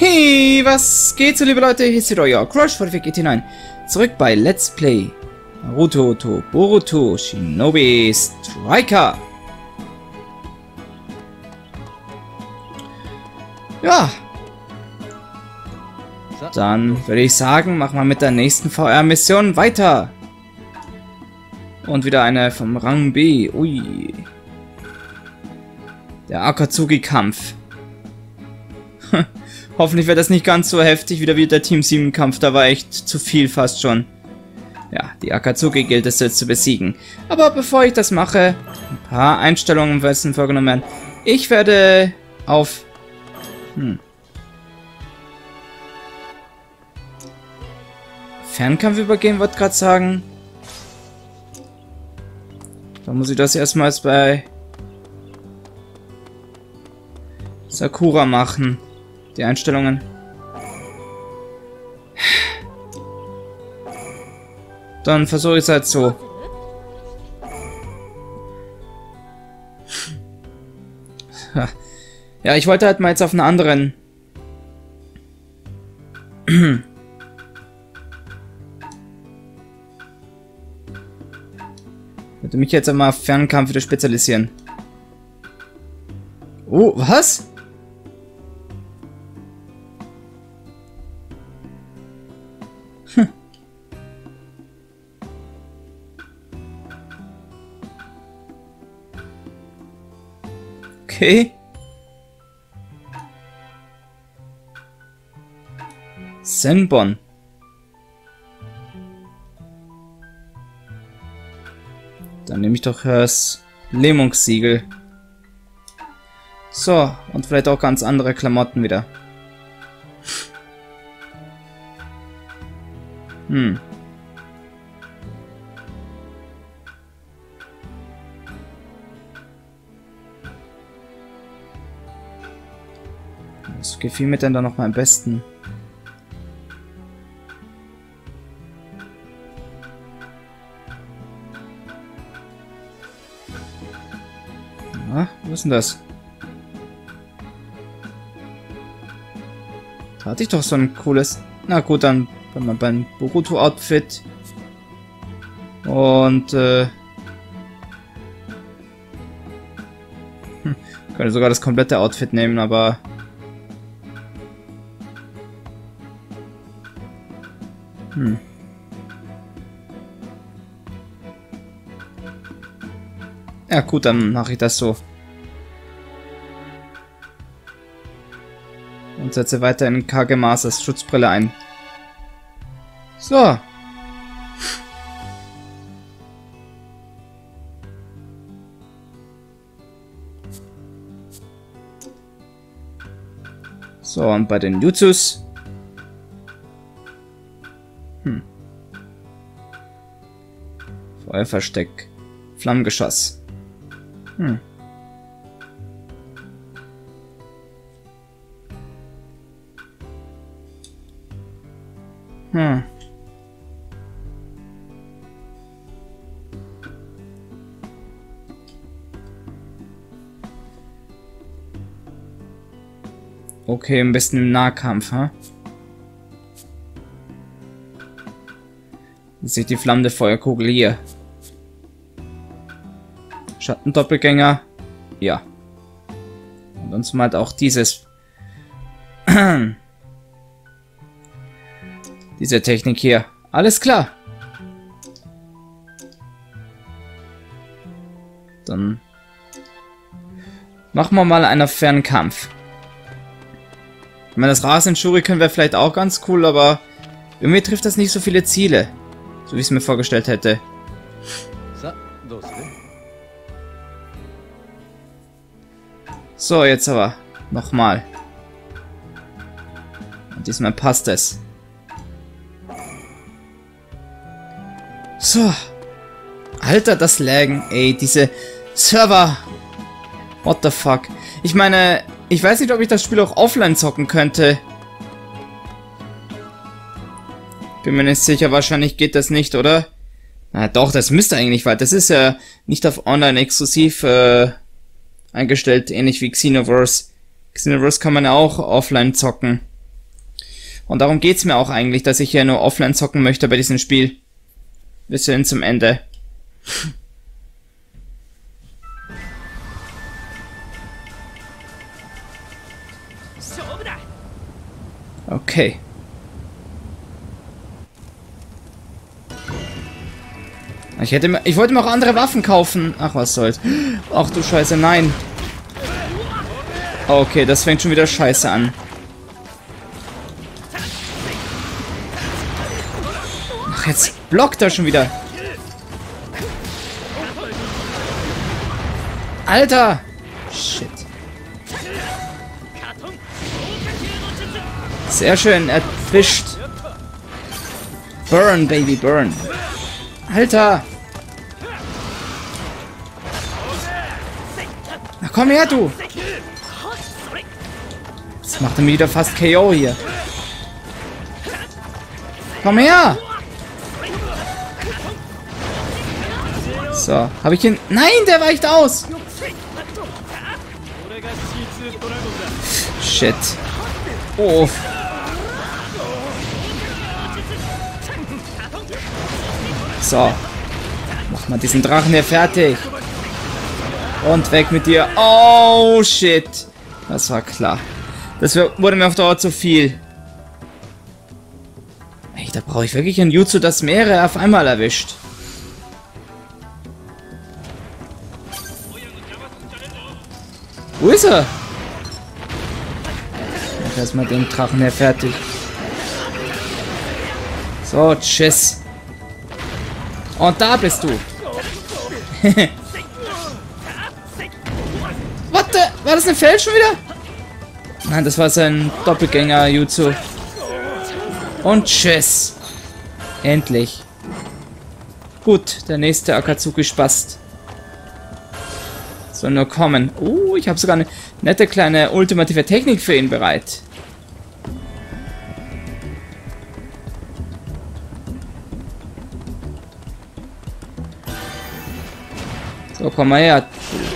Hey, was geht so, liebe Leute? Hier ist wieder euer Crush von GT hinein. Zurück bei Let's Play Naruto to Boruto Shinobi Striker. Ja. Dann würde ich sagen, machen wir mit der nächsten VR-Mission weiter. Und wieder eine vom Rang B. Ui. Der Akatsuki-Kampf. Hoffentlich wird das nicht ganz so heftig wieder wie der Team 7 Kampf. Da war echt zu viel fast schon. Ja, die Akatsuki gilt es jetzt zu besiegen. Aber bevor ich das mache, ein paar Einstellungen müssen vorgenommen werden. Ich werde auf... Fernkampf übergehen, wollte gerade sagen. Dann muss ich das erstmals bei Sakura machen. Die Einstellungen. Dann versuche ich es halt so. Ja, ich wollte halt mal jetzt auf einen anderen. Ich würde mich jetzt einmal auf Fernkampf wieder spezialisieren. Oh, was? Okay. Senbon. Dann nehme ich doch das Lähmungssiegel. So, und vielleicht auch ganz andere Klamotten wieder. Was gefiel mir denn da noch mal am besten? Na, was ist denn das? Da hatte ich doch so ein cooles... Na gut, dann beim Boruto-Outfit. Und, könnte sogar das komplette Outfit nehmen, aber... Ja gut, dann mache ich das so. Und setze weiterhin Kagemasas Schutzbrille ein. So. So, und bei den Jutsus. Feuerversteck. Flammengeschoss. Okay, am besten im Nahkampf, ha? Jetzt sehe ich die flammende Feuerkugel hier. Schattendoppelgänger. Ja. Und uns halt auch dieses... diese Technik hier. Alles klar. Dann... machen wir mal einen Fernkampf. Ich meine, das Rasen Shuriken wäre vielleicht auch ganz cool, aber... irgendwie trifft das nicht so viele Ziele. So wie ich es mir vorgestellt hätte. So, jetzt aber nochmal. Und diesmal passt es. So. Alter, das Laggen. Ey, diese Server. What the fuck. Ich meine, ich weiß nicht, ob ich das Spiel auch offline zocken könnte. Bin mir nicht sicher, wahrscheinlich geht das nicht, oder? Na doch, das müsste eigentlich, weil das ist ja nicht auf online exklusiv eingestellt, ähnlich wie Xenoverse. Xenoverse kann man ja auch offline zocken. Und darum geht's mir auch eigentlich, dass ich hier nur offline zocken möchte bei diesem Spiel. Bis hin zum Ende. Okay. Ich wollte mir auch andere Waffen kaufen. Ach, was soll's. Ach du Scheiße, nein. Okay, das fängt schon wieder scheiße an. Ach, jetzt blockt er schon wieder. Alter! Shit. Sehr schön, erwischt. Burn, Baby, burn. Alter! Na komm her, du! Jetzt macht er mir wieder fast KO hier. Komm her! So, habe ich ihn... Nein, der weicht aus! Shit. Oh. So. Mach mal diesen Drachen hier fertig. Und weg mit dir. Oh, shit. Das war klar. Das wurde mir auf Dauer zu viel. Ey, da brauche ich wirklich ein Jutsu, das mehrere auf einmal erwischt. Wo ist er? Mach erstmal den Drachen hier fertig. So, tschüss. Und da bist du. What the? War das eine Fälschung wieder? Nein, das war sein Doppelgänger-Jutsu. Und tschüss. Endlich. Gut, der nächste Akatsuki-Spast. Soll nur kommen. Ich habe sogar eine nette kleine ultimative Technik für ihn bereit. So, komm mal her.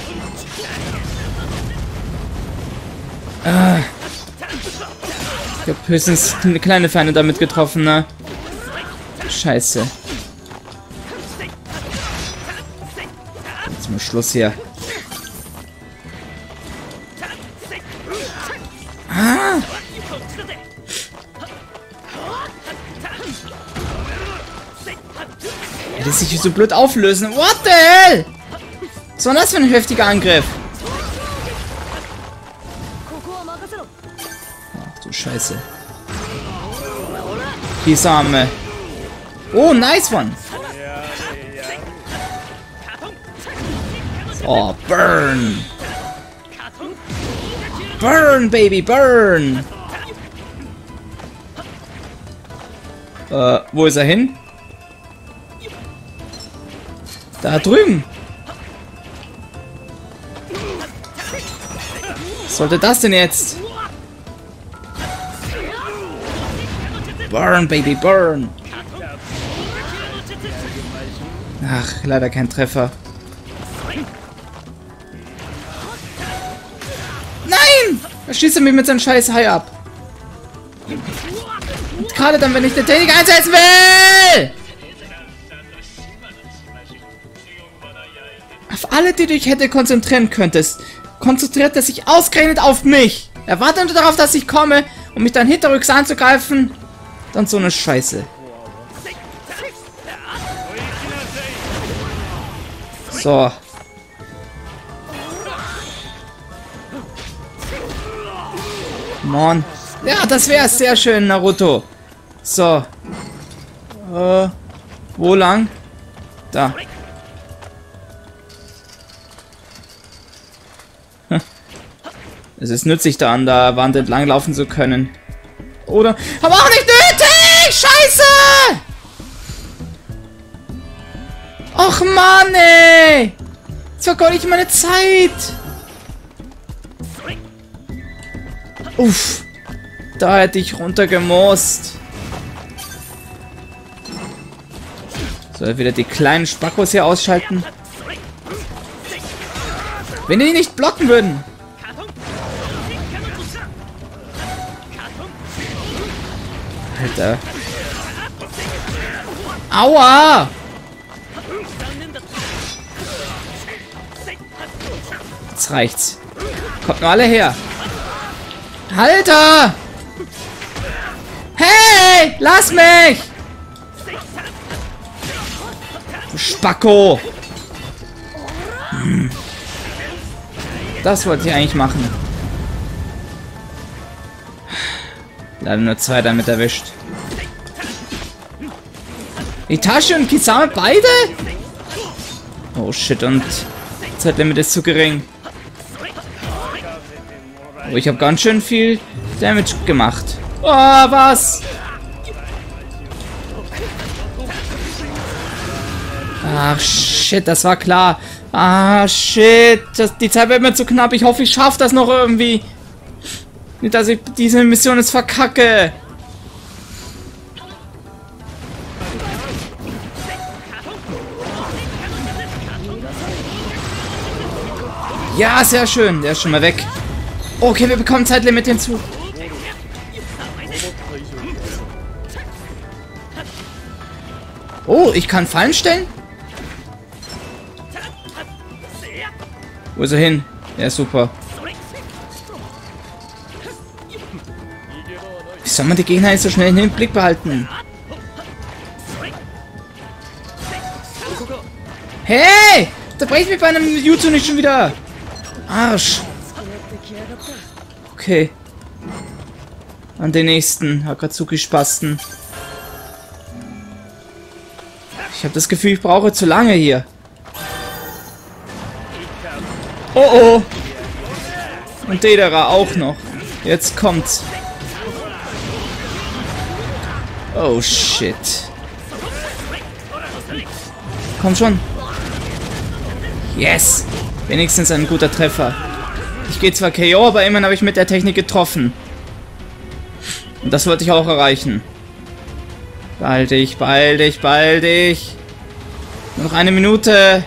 Ich habe höchstens eine kleine Feinde damit getroffen, ne? Scheiße. Jetzt mal Schluss hier. Hätte sich so blöd auflösen. What the hell? Was war das für ein heftiger Angriff? Ach du Scheiße. Kisame. Oh, nice one. Oh, burn. Burn, baby, burn. Wo ist er hin? Da drüben. Was sollte das denn jetzt? Burn, baby, burn. Ach, leider kein Treffer. Nein! Da schießt er mich mit seinem scheiß Hai ab. Und gerade dann, wenn ich den Technik einsetzen will! Auf alle, die du dich hätte konzentrieren könntest, konzentriert er sich ausgerechnet auf mich. Er wartet nur darauf, dass ich komme, um mich dann hinterrücks anzugreifen. Dann so eine Scheiße. So. Mann. Ja, das wäre sehr schön, Naruto. So. Wo lang? Da. Es ist nützlich, da an der Wand entlang laufen zu können. Oder... Aber auch nicht nötig! Scheiße! Och Mann, ey! Jetzt vergeude ich meine Zeit! Uff. Da hätte ich runtergemost. Soll wieder die kleinen Spackos hier ausschalten? Wenn die nicht blocken würden. Alter. Aua! Jetzt reicht's. Kommt nur alle her. Alter! Hey! Lass mich! Du Spacko! Das wollte ich eigentlich machen. Leider nur 2 damit erwischt. Itachi und Kisame beide? Oh shit, und Zeitlimit ist zu gering. Oh, ich habe ganz schön viel Damage gemacht. Oh, was? Ach shit, das war klar. Ah shit, die Zeit wird mir zu knapp. Ich hoffe, ich schaffe das noch irgendwie. Nicht, dass ich diese Mission jetzt verkacke. Ja, sehr schön. Der ist schon mal weg. Okay, wir bekommen Zeitlimit hinzu. Oh, ich kann Fallen stellen? Wo ist er hin? Ja, super. Wie soll man die Gegner jetzt so schnell in den Blick behalten? Hey! Da brecht mich bei einem Jutsu nicht schon wieder. Arsch. Okay. An den nächsten Akatsuki-Spasten. Ich habe das Gefühl, ich brauche zu lange hier. Oh oh. Und Dedera auch noch. Jetzt kommt's. Oh shit. Komm schon. Yes. Wenigstens ein guter Treffer. Ich gehe zwar KO, aber immerhin habe ich mit der Technik getroffen. Und das wollte ich auch erreichen. Beeil dich, beeil dich, beeil dich. Nur noch 1 Minute.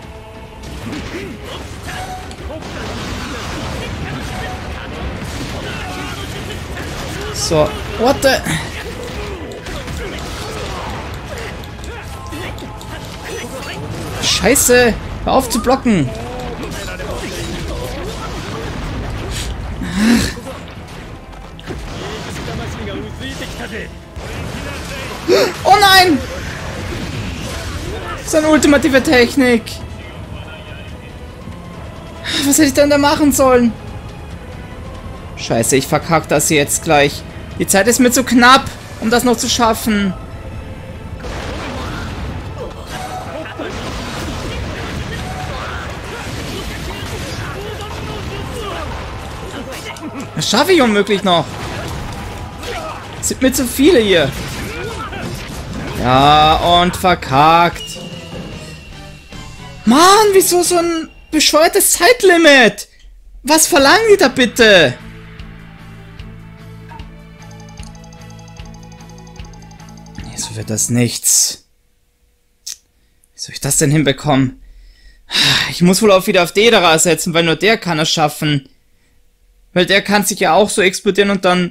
So, what the... Scheiße! Hör auf zu blocken! Oh nein! Das ist eine ultimative Technik! Was hätte ich denn da machen sollen? Scheiße, ich verkack das jetzt gleich. Die Zeit ist mir zu knapp, um das noch zu schaffen. Das schaffe ich unmöglich noch. Es sind mir zu viele hier. Ja, und verkackt. Mann, wieso so ein bescheuertes Zeitlimit? Was verlangen die da bitte? Nee, so wird das nichts. Wie soll ich das denn hinbekommen? Ich muss wohl auch wieder auf Dedera setzen, weil nur der kann es schaffen. Weil der kann sich ja auch so explodieren und dann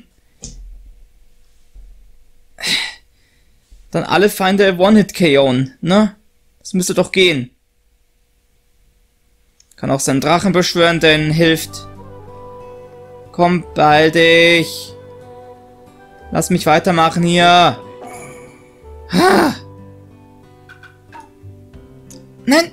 alle Feinde One-Hit-KO'en, ne? Das müsste doch gehen. Kann auch seinen Drachen beschwören, der ihnen hilft. Komm, beeil dich. Lass mich weitermachen hier. Ah. Nein.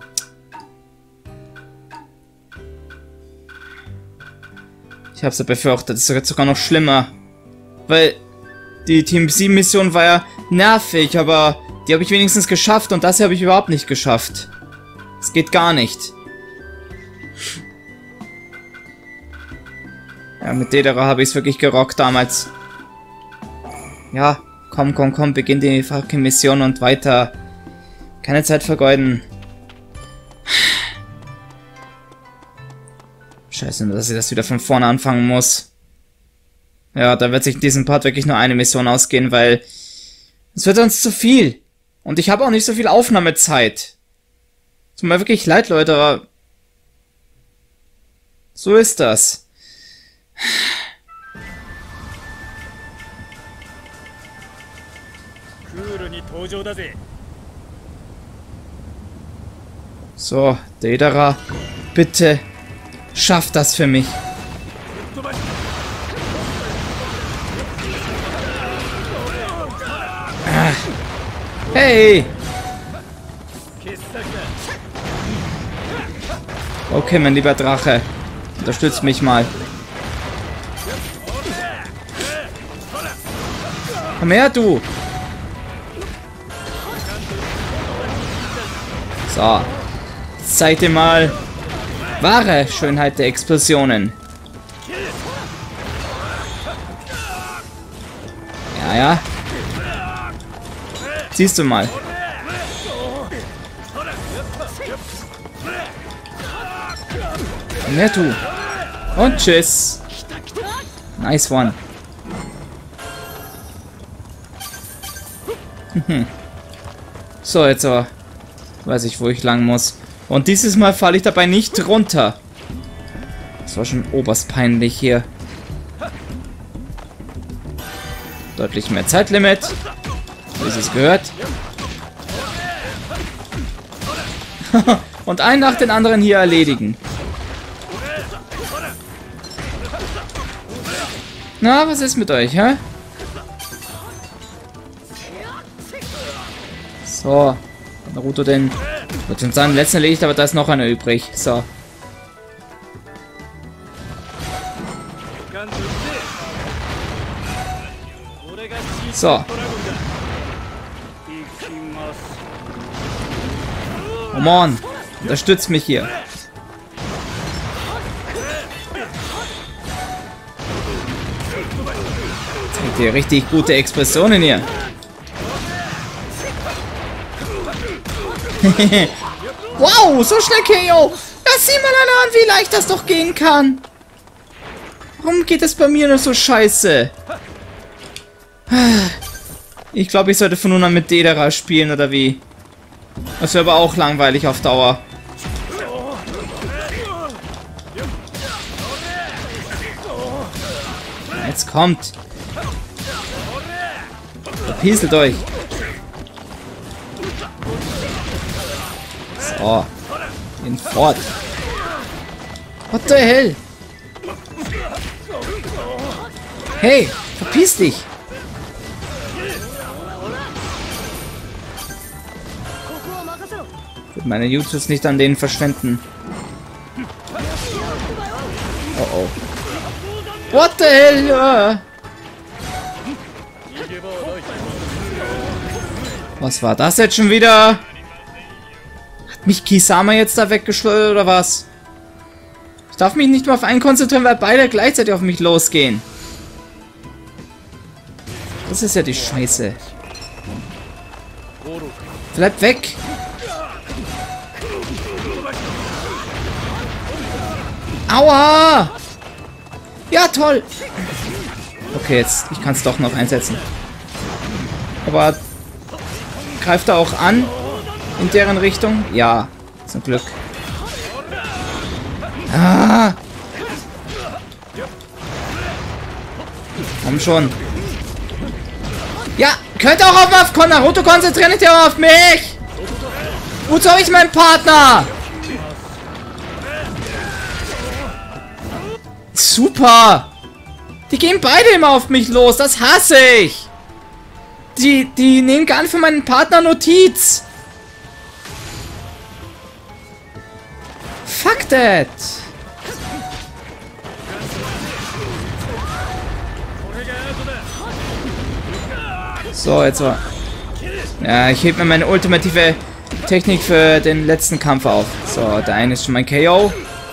Ich hab's ja befürchtet, das ist sogar noch schlimmer. Weil die Team 7 Mission war ja nervig, aber die habe ich wenigstens geschafft und das habe ich überhaupt nicht geschafft. Es geht gar nicht. Ja, mit Dedera habe ich es wirklich gerockt damals. Ja, komm, beginn die fucking Mission und weiter. Keine Zeit vergeuden. Scheiße, dass ich das wieder von vorne anfangen muss. Ja, da wird sich in diesem Part wirklich nur eine Mission ausgehen, weil es wird sonst zu viel. Und ich habe auch nicht so viel Aufnahmezeit. Tut mir wirklich leid, Leute, aber so ist das. So, Deidara, bitte schaff das für mich. Ah. Hey! Okay, mein lieber Drache. Unterstützt mich mal. Komm her, du! So. Zeig dir mal wahre Schönheit der Explosionen. Ja, ja. Siehst du mal. Komm her, du. Und tschüss. Nice one. So, jetzt aber weiß ich, wo ich lang muss. Und dieses Mal falle ich dabei nicht runter. Das war schon oberst peinlich hier. Deutlich mehr Zeitlimit. Wie es gehört. Und einen nach den anderen hier erledigen. Na, was ist mit euch, hä? So. Naruto den... Wird schon seinen letzten erledigt, aber da ist noch einer übrig. So. So. Come on. Unterstützt mich hier. Zeigt dir richtig gute Expressionen hier. Wow, so schnell KO. Das sieht man an, wie leicht das doch gehen kann. Warum geht es bei mir nur so scheiße? Ich glaube, ich sollte von nun an mit Deidara spielen, oder wie? Das wäre aber auch langweilig auf Dauer. Jetzt kommt. Verpieselt euch. So. Gehen fort. What the hell? Hey, verpiss dich. Ich würde meine YouTubes nicht an denen verschwenden. Oh oh. What the hell? Ja. Was war das jetzt schon wieder? Hat mich Kisama jetzt da weggeschleudert oder was? Ich darf mich nicht mehr auf einen konzentrieren, weil beide gleichzeitig auf mich losgehen. Das ist ja die Scheiße. Bleib weg! Aua! Ja, toll! Okay, jetzt, ich kann es doch noch einsetzen. Aber greift er auch an? In deren Richtung? Ja, zum Glück. Ah! Komm schon. Ja, könnt ihr auch auf Naruto konzentrieren, nicht auf mich! Wozu habe ich meinen Partner? Super! Die gehen beide immer auf mich los, das hasse ich! Die nehmen gar nicht von meinem Partner Notiz! Fuck that! So, jetzt war... Ja, ich heb mir meine ultimative Technik für den letzten Kampf auf. So, der eine ist schon mein KO.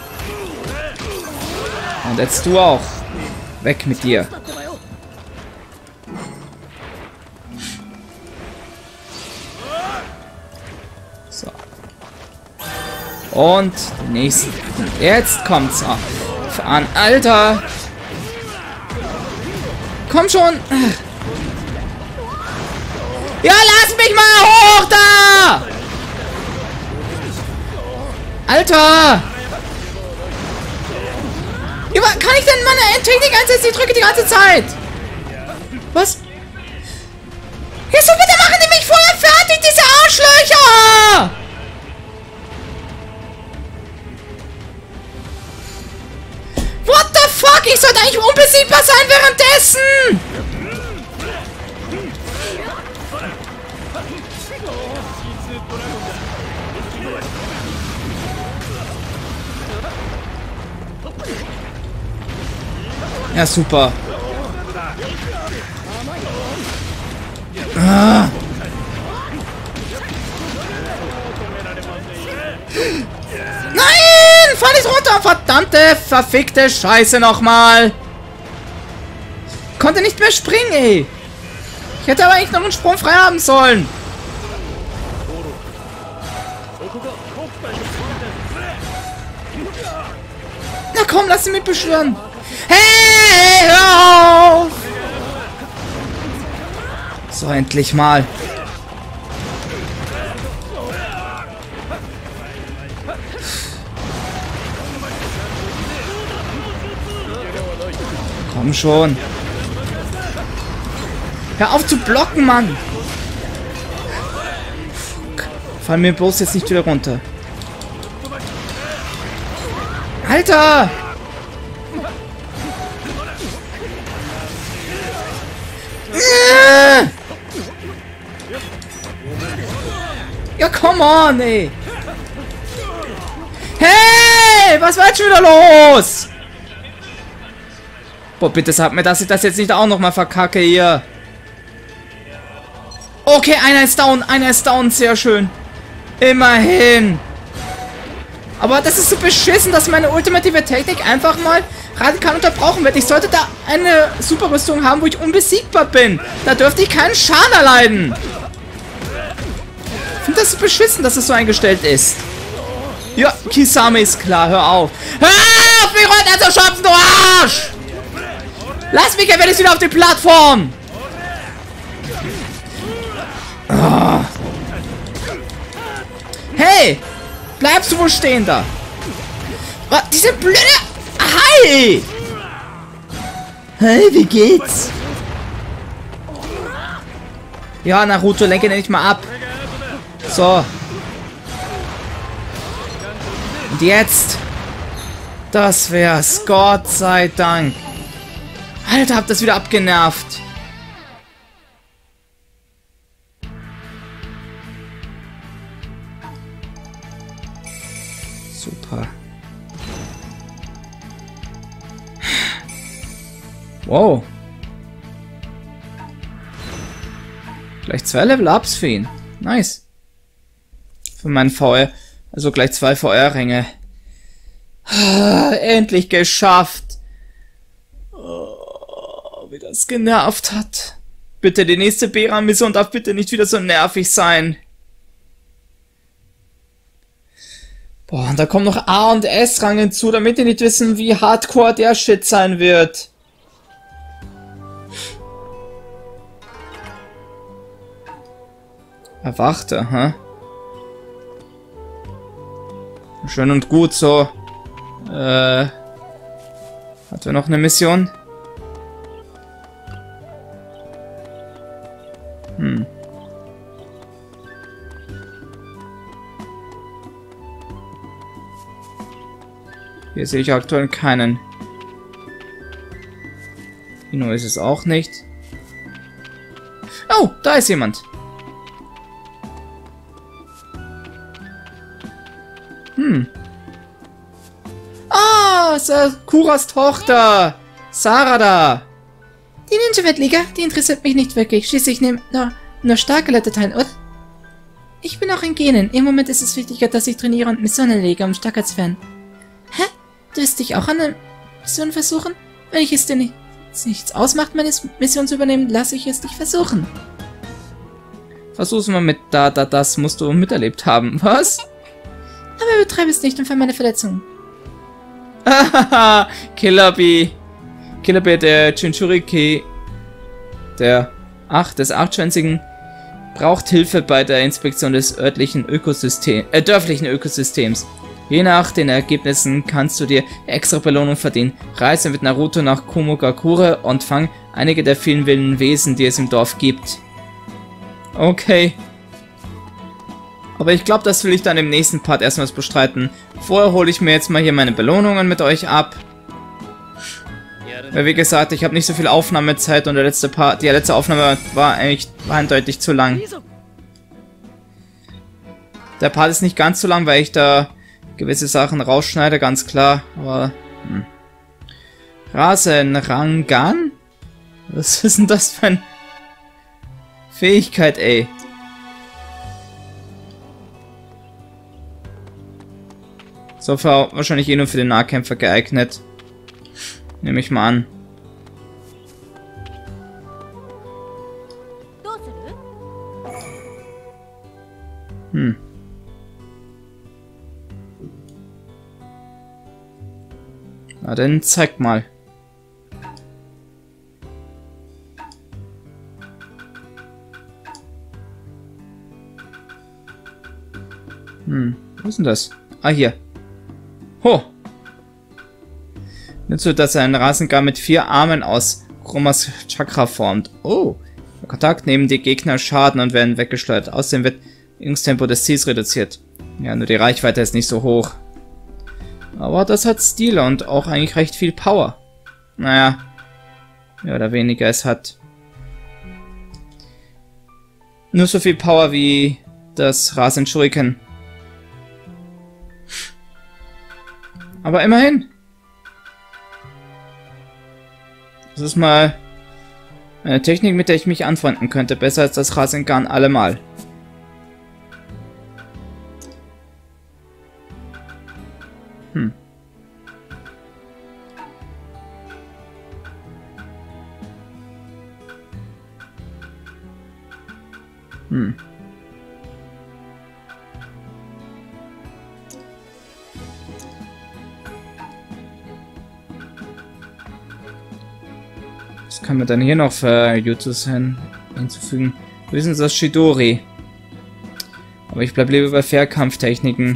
Und jetzt du auch. Weg mit dir. So. Und den nächsten. Jetzt kommt's an. Alter! Komm schon! Ja, lass mich mal hoch da! Alter! Ja, kann ich denn meine Technik einsetzen? Ich drücke die ganze Zeit. Was? Ja, so bitte machen die mich vorher nicht diese Arschlöcher! What the fuck? Ich sollte eigentlich unbesiegbar sein währenddessen! Ja, super. Ah. Nein! Fall nicht runter! Verdammte, verfickte Scheiße nochmal! Konnte nicht mehr springen, ey! Ich hätte aber eigentlich noch einen Sprung frei haben sollen! Na komm, lass ihn mich beschwören! Hey, hör auf! So, endlich mal. Komm schon. Hör auf zu blocken, Mann. Fall mir bloß jetzt nicht wieder runter. Alter! Ja, come on, ey. Hey, was war jetzt schon wieder los? Boah, bitte sag mir, dass ich das jetzt nicht auch nochmal verkacke hier. Okay, einer ist down, sehr schön. Immerhin. Aber das ist so beschissen, dass meine ultimative Technik einfach mal radikal unterbrochen wird. Ich sollte da eine Superrüstung haben, wo ich unbesiegbar bin. Da dürfte ich keinen Schaden erleiden. Ich finde das so beschissen, dass es so eingestellt ist. Ja, Kisame ist klar, hör auf. Hör auf, mich runter zu schopfen, du Arsch! Lass mich ja wenigstens wieder auf die Plattform! Oh. Hey! Bleibst du wohl stehen da? Oh, diese blöde... Hi! Hey, wie geht's? Ja, Naruto, lenke den nicht mal ab. So. Und jetzt? Das wär's. Gott sei Dank. Alter, hab das wieder abgenervt. Super. Wow. Gleich 2 Level-Ups für ihn. Nice. Für meinen VR. Also gleich 2 VR-Ränge. Endlich geschafft. Oh, wie das genervt hat. Bitte, die nächste Bera-Mission darf bitte nicht wieder so nervig sein. Boah, und da kommen noch A- und S-Rang hinzu, damit die nicht wissen, wie hardcore der Shit sein wird. Erwachte, hä? Schön und gut, so. Hatten wir noch eine Mission? Hier sehe ich aktuell keinen. Ino ist es auch nicht. Oh, da ist jemand. Ah, Sakuras Tochter. Sarada. Die Ninja-Wettliga, die interessiert mich nicht wirklich. Schließlich nehmen nur starke Leute teil, oder? Ich bin auch in Genen. Im Moment ist es wichtiger, dass ich trainiere und Missionen lege, um stärker zu werden. Hä? Du wirst dich auch an einer Mission versuchen? Wenn ich es dir nichts ausmacht, meine Mission zu übernehmen, lasse ich es dich versuchen. Versuch's mal mit das musst du miterlebt haben. Was? Aber übertreibe es nicht und fall meine Verletzungen. Hahaha, Killer Bee, der Jinchuriki, des Achtschwänzigen, braucht Hilfe bei der Inspektion des dörflichen Ökosystems. Je nach den Ergebnissen kannst du dir extra Belohnung verdienen. Reise mit Naruto nach Kumogakure und fang einige der vielen wilden Wesen, die es im Dorf gibt. Okay. Aber ich glaube, das will ich dann im nächsten Part erstmals bestreiten. Vorher hole ich mir jetzt mal hier meine Belohnungen mit euch ab. Weil wie gesagt, ich habe nicht so viel Aufnahmezeit und die letzte Aufnahme war eigentlich eindeutig zu lang. Der Part ist nicht ganz so lang, weil ich da gewisse Sachen rausschneide, ganz klar. Aber Rasenrangan? Was ist denn das für eine Fähigkeit, ey? So wahrscheinlich eh nur für den Nahkämpfer geeignet. Nehme ich mal an. Na dann zeig mal. Wo ist denn das? Ah, hier. Ho! Nützt du, dass er einen Rasengan mit 4 Armen aus Chromas Chakra formt. Oh! Der Kontakt nehmen die Gegner Schaden und werden weggeschleudert. Außerdem wird Bewegungstempo des Ziels reduziert. Ja, nur die Reichweite ist nicht so hoch. Aber das hat Stil und auch eigentlich recht viel Power. Naja, mehr oder weniger es hat. Nur so viel Power wie das Rasen Shuriken. Aber immerhin. Das ist mal eine Technik, mit der ich mich anfreunden könnte. Besser als das Rasengan allemal. Was kann man dann hier noch für Jutsus hinzufügen? Wir wissen das Chidori. Aber ich bleibe lieber bei Fernkampftechniken.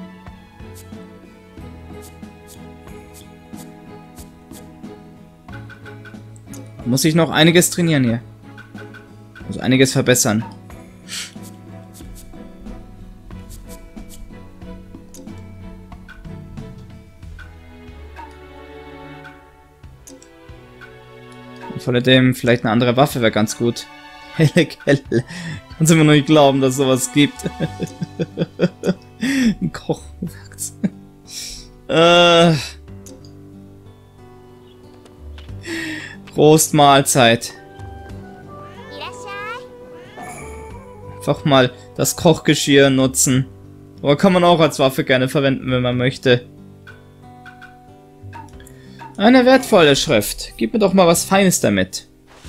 Muss ich noch einiges trainieren hier. Muss einiges verbessern. Von dem vielleicht eine andere Waffe wäre ganz gut. Helle Kelle. Kannst du mir noch nicht glauben, dass es sowas gibt. Ein Kochwerkzeug. Prost Mahlzeit. Einfach mal das Kochgeschirr nutzen. Aber kann man auch als Waffe gerne verwenden, wenn man möchte. Eine wertvolle Schrift. Gib mir doch mal was Feines damit.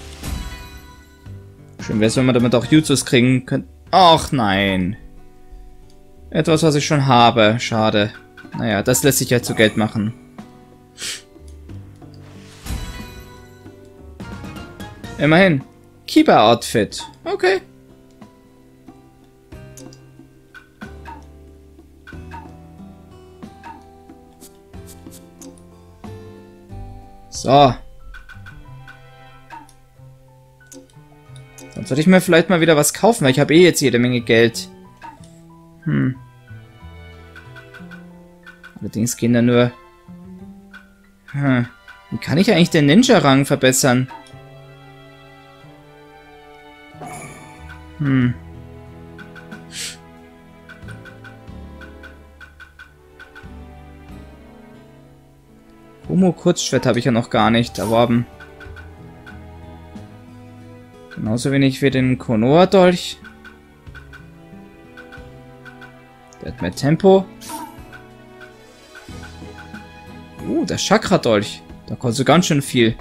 Schön wäre es, wenn man damit auch Jutsus kriegen könnte. Ach nein. Etwas, was ich schon habe. Schade. Naja, das lässt sich ja zu Geld machen. Immerhin. Keeper-Outfit. Okay. So. Dann sollte ich mir vielleicht mal wieder was kaufen, weil ich habe eh jetzt jede Menge Geld. Allerdings gehen da nur... Wie kann ich eigentlich den Ninja-Rang verbessern? Homo Kurzschwert habe ich ja noch gar nicht erworben. Genauso wenig wie den Konoha-Dolch. Der hat mehr Tempo. Der Chakra-Dolch. Da kostet ganz schön viel.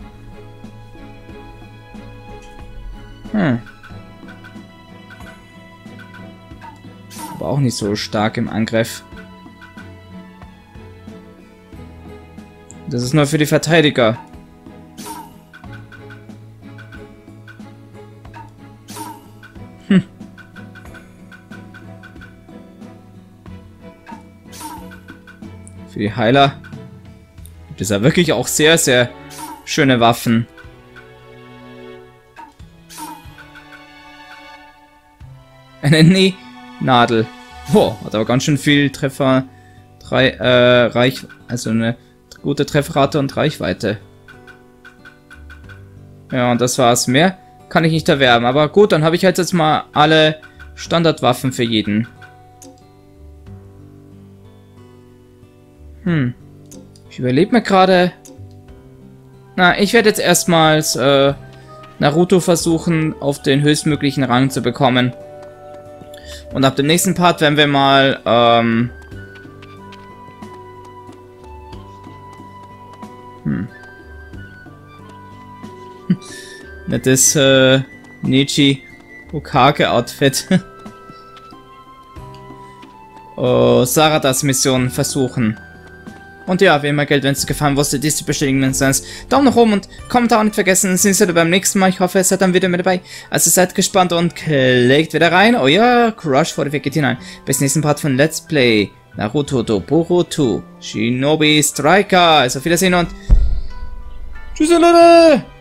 Aber auch nicht so stark im Angriff. Das ist nur für die Verteidiger. Für die Heiler gibt es ja wirklich auch sehr, sehr schöne Waffen. Eine Nähnadel. Boah, hat aber ganz schön viel Treffer. Also eine gute Trefferrate und Reichweite. Ja, und das war's. Mehr kann ich nicht erwerben. Aber gut, dann habe ich halt jetzt mal alle Standardwaffen für jeden. Ich überlebe mir gerade. Na, ich werde jetzt erstmals Naruto versuchen, auf den höchstmöglichen Rang zu bekommen. Und ab dem nächsten Part werden wir mal nettes Neji Hokage Outfit. Saradas Mission versuchen. Und ja, wie immer gilt, wenn es dir gefallen wusste, dies zu bestätigen, wenn es sonst Daumen nach oben und Kommentar nicht vergessen. Sehen wir beim nächsten Mal. Ich hoffe, ihr seid dann wieder mit dabei. Also seid gespannt und klickt wieder rein. Oh ja, Crush vor geht hinein. Bis nächsten Part von Let's Play Naruto do Boruto Shinobi Striker. Also auf Wiedersehen und tschüss, Leute!